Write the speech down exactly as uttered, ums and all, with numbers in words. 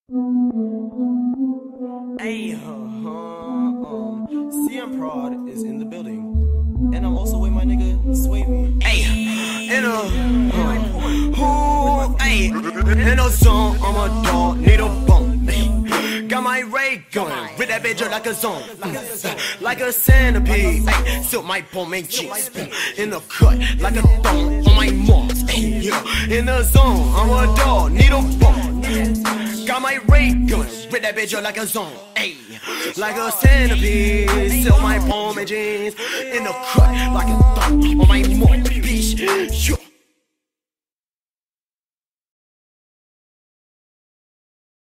Hey, uh, um, C M Prod is in the building, and I'm also with my nigga Swavy. Hey, in a, uh, who, hey, in a zone, I'm a dog, need a bone. Ay, got my ray going, with that bitch like a zone, mm, like a centipede. Ay, silk my bone, make jeans, in the cut, like a thong on my moss. Ay, yeah, in the zone, I'm a dog, need a bone. Got my ray gun, with that bitch like a zone, ayy, like a centipede. Sell my palm and jeans in the cut, like a thump on my mock, bitch.